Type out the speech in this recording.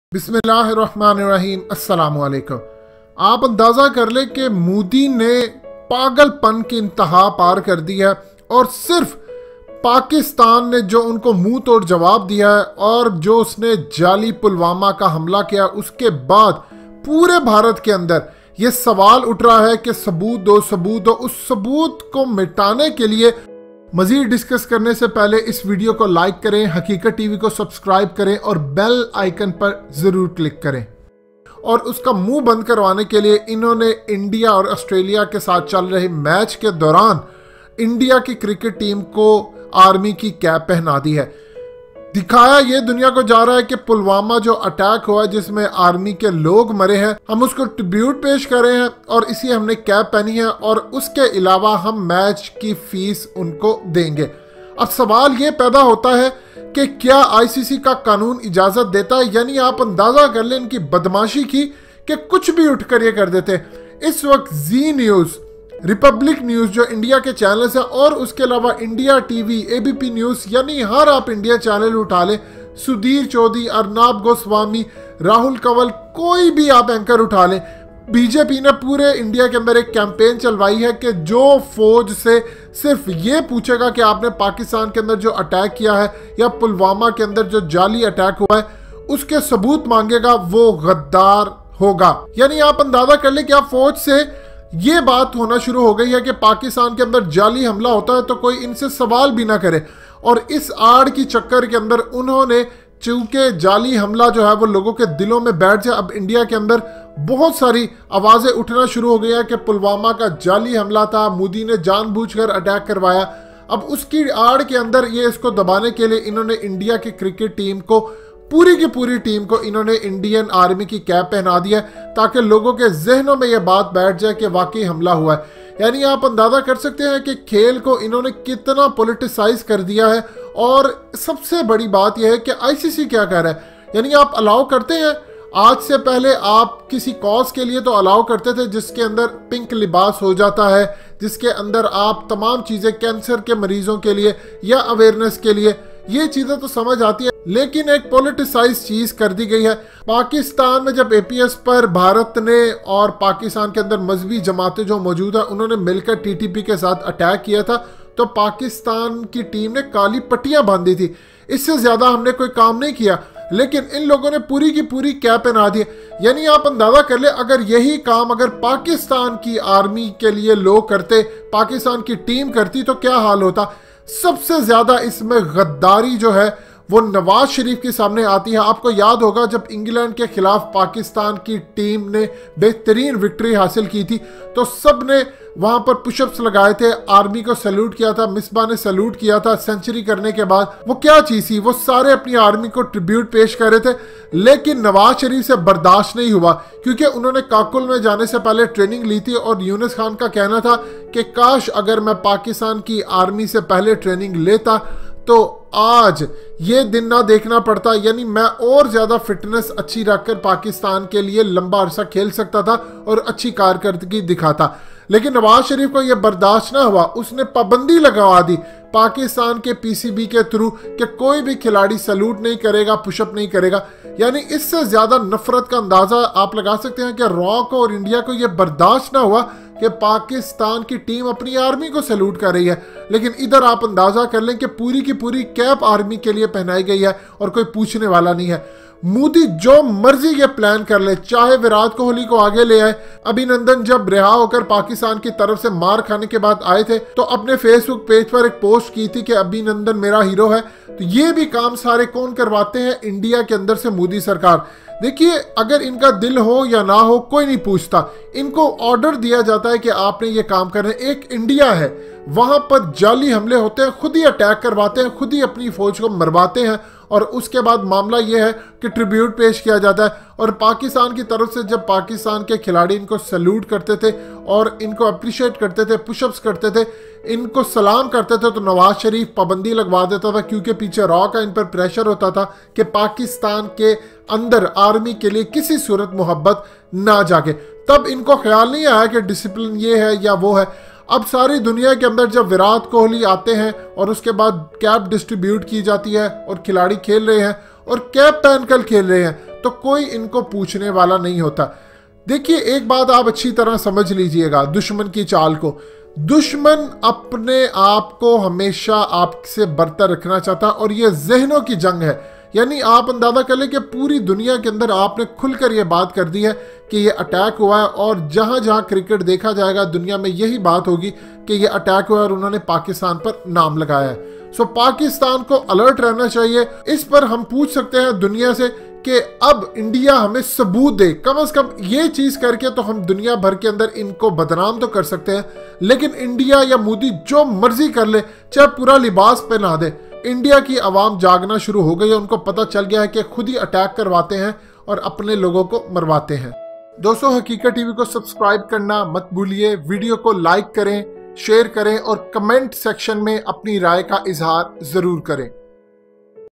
बिस्मिल्लाहिर्रहमानिर्रहीम अस्सलामुअलैकुम। आप अंदाज़ा कर ले कि मोदी ने पागलपन की इंतहा पार कर दी है और सिर्फ पाकिस्तान ने जो उनको मुंह तोड़ जवाब दिया है और जो उसने जाली पुलवामा का हमला किया, उसके बाद पूरे भारत के अंदर ये सवाल उठ रहा है कि सबूत दो सबूत दो। उस सबूत को मिटाने के लिए मजीद डिस्कस करने से पहले इस वीडियो को लाइक करें, हकीकत टीवी को सब्सक्राइब करें और बेल आइकन पर जरूर क्लिक करें। और उसका मुंह बंद करवाने के लिए इन्होंने इंडिया और ऑस्ट्रेलिया के साथ चल रहे मैच के दौरान इंडिया की क्रिकेट टीम को आर्मी की कैप पहना दी है। दिखाया ये दुनिया को जा रहा है कि पुलवामा जो अटैक हुआ जिसमें आर्मी के लोग मरे हैं, हम उसको ट्रिब्यूट पेश कर रहे हैं और इसी हमने कैप पहनी है और उसके अलावा हम मैच की फीस उनको देंगे। अब सवाल ये पैदा होता है कि क्या आईसीसी का कानून इजाजत देता है? यानी आप अंदाजा कर लें इनकी बदमाशी की कि कुछ भी उठकर ये कर देते। इस वक्त जी न्यूज़, रिपब्लिक न्यूज़ जो इंडिया के चैनल्स हैं और उसके अलावा इंडिया टीवी, एबीपी न्यूज़, यानी हर आप इंडिया चैनल उठा लें, सुधीर चौधरी, अर्नाब गोस्वामी, राहुल कंवल, कोई भी आप एंकर उठा लें, बीजेपी ने पूरे इंडिया के अंदर एक कैंपेन चलवाई है कि जो फौज से सिर्फ ये पूछेगा कि आपने पाकिस्तान के अंदर जो अटैक किया है या पुलवामा के अंदर जो जाली अटैक हुआ है उसके सबूत मांगेगा, वो गद्दार होगा। यानी आप अंदाजा कर ले कि आप फौज से ये बात होना शुरू हो गई है कि पाकिस्तान के अंदर जाली हमला होता है तो कोई इनसे सवाल भी ना करे। और इस आड़ की चक्कर के अंदर उन्होंने, चूंकि जाली हमला जो है वो लोगों के दिलों में बैठ जाए, अब इंडिया के अंदर बहुत सारी आवाज़ें उठना शुरू हो गई है कि पुलवामा का जाली हमला था, मोदी ने जानबूझकर अटैक करवाया। अब उसकी आड़ के अंदर ये इसको दबाने के लिए इन्होंने इंडिया की क्रिकेट टीम को, पूरी की पूरी टीम को इन्होंने इंडियन आर्मी की कैप पहना दी है ताकि लोगों के जहनों में यह बात बैठ जाए कि वाकई हमला हुआ है। यानी आप अंदाजा कर सकते हैं कि खेल को इन्होंने कितना पॉलिटिसाइज कर दिया है। और सबसे बड़ी बात यह है कि आईसीसी क्या कह रहा है। यानी आप अलाउ करते हैं, आज से पहले आप किसी कॉज के लिए तो अलाउ करते थे जिसके अंदर पिंक लिबास हो जाता है, जिसके अंदर आप तमाम चीज़ें कैंसर के मरीजों के लिए या अवेयरनेस के लिए, ये चीज़ें तो समझ आती है, लेकिन एक पॉलिटिसाइज चीज़ कर दी गई है। पाकिस्तान में जब एपीएस पर भारत ने और पाकिस्तान के अंदर मजहबी जमातें जो मौजूद है उन्होंने मिलकर टीटीपी के साथ अटैक किया था तो पाकिस्तान की टीम ने काली पट्टियां बांधी थी। इससे ज़्यादा हमने कोई काम नहीं किया, लेकिन इन लोगों ने पूरी की पूरी कैप पहना दी। यानी आप अंदाजा कर ले, अगर यही काम अगर पाकिस्तान की आर्मी के लिए लोग करते, पाकिस्तान की टीम करती तो क्या हाल होता। सबसे ज्यादा इसमें गद्दारी जो है वो नवाज शरीफ के सामने आती है। आपको याद होगा जब इंग्लैंड के खिलाफ पाकिस्तान की टीम ने बेहतरीन विक्ट्री हासिल की थी तो सब ने वहां पर पुशअप्स लगाए थे, आर्मी को सैल्यूट किया था, मिसबा ने सैल्यूट किया था सेंचुरी करने के बाद। वो क्या चीज़ थी, वो सारे अपनी आर्मी को ट्रिब्यूट पेश कर रहे थे, लेकिन नवाज शरीफ से बर्दाश्त नहीं हुआ क्योंकि उन्होंने काकुल में जाने से पहले ट्रेनिंग ली थी और यूनुस खान का कहना था कि काश अगर मैं पाकिस्तान की आर्मी से पहले ट्रेनिंग लेता तो आज ये दिन ना देखना पड़ता। यानी मैं और ज़्यादा फिटनेस अच्छी रखकर पाकिस्तान के लिए लंबा अरसा खेल सकता था और अच्छी कारकर्दगी दिखाता। लेकिन नवाज शरीफ को यह बर्दाश्त ना हुआ, उसने पाबंदी लगवा दी पाकिस्तान के पीसीबी के थ्रू कि कोई भी खिलाड़ी सैल्यूट नहीं करेगा, पुशअप नहीं करेगा। यानी इससे ज़्यादा नफरत का अंदाज़ा आप लगा सकते हैं कि रॉ को और इंडिया को यह बर्दाश्त ना हुआ कि पाकिस्तान की टीम अपनी आर्मी को सैल्यूट कर रही है। लेकिन इधर आप अंदाजा कर लें कि पूरी की पूरी कैप आर्मी के लिए पहनाई गई है और कोई पूछने वाला नहीं है। मोदी जो मर्जी ये प्लान कर ले, चाहे विराट कोहली को आगे ले आए। अभिनंदन जब रिहा होकर पाकिस्तान की तरफ से मार खाने के बाद आए थे तो अपने फेसबुक पेज पर एक पोस्ट की थी कि अभिनंदन मेरा हीरो है। तो ये भी काम सारे कौन करवाते हैं? इंडिया के अंदर से मोदी सरकार। देखिए, अगर इनका दिल हो या ना हो कोई नहीं पूछता, इनको ऑर्डर दिया जाता है कि आपने ये काम करना है। एक इंडिया है, वहां पर जाली हमले होते हैं, खुद ही अटैक करवाते हैं, खुद ही अपनी फौज को मरवाते हैं और उसके बाद मामला ये है कि ट्रिब्यूट पेश किया जाता है। और पाकिस्तान की तरफ से जब पाकिस्तान के खिलाड़ी इनको सैल्यूट करते थे और इनको अप्रिशिएट करते थे, पुशअप्स करते थे, इनको सलाम करते थे, तो नवाज शरीफ पाबंदी लगवा देता था क्योंकि पीछे रॉ का इन पर प्रेशर होता था कि पाकिस्तान के अंदर आर्मी के लिए किसी सूरत मोहब्बत ना जागे। तब इनको ख्याल नहीं आया कि डिसिप्लिन ये है या वो है। अब सारी दुनिया के अंदर जब विराट कोहली आते हैं और उसके बाद कैप डिस्ट्रीब्यूट की जाती है और खिलाड़ी खेल रहे हैं और कैप पहनकर खेल रहे हैं, तो कोई इनको पूछने वाला नहीं होता। देखिए, एक बात आप अच्छी तरह समझ लीजिएगा दुश्मन की चाल को। दुश्मन अपने आप को हमेशा आपसे बरतर रखना चाहता और ये जहनों की जंग है। यानी आप अंदाजा कर ले कि पूरी दुनिया के अंदर आपने खुलकर ये बात कर दी है कि ये अटैक हुआ है, और जहां जहां क्रिकेट देखा जाएगा दुनिया में यही बात होगी कि ये अटैक हुआ है और उन्होंने पाकिस्तान पर नाम लगाया है। सो पाकिस्तान को अलर्ट रहना चाहिए। इस पर हम पूछ सकते हैं दुनिया से कि अब इंडिया हमें सबूत दे, कम से कम ये चीज करके तो हम दुनिया भर के अंदर इनको बदनाम तो कर सकते हैं, लेकिन इंडिया या मोदी जो मर्जी कर ले, चाहे पूरा लिबास पहना दे, इंडिया की आवाम जागना शुरू हो गई है। उनको पता चल गया है कि खुद ही अटैक करवाते हैं और अपने लोगों को मरवाते हैं। दोस्तों, हकीकत टीवी को सब्सक्राइब करना मत भूलिए, वीडियो को लाइक करें, शेयर करें और कमेंट सेक्शन में अपनी राय का इजहार जरूर करें।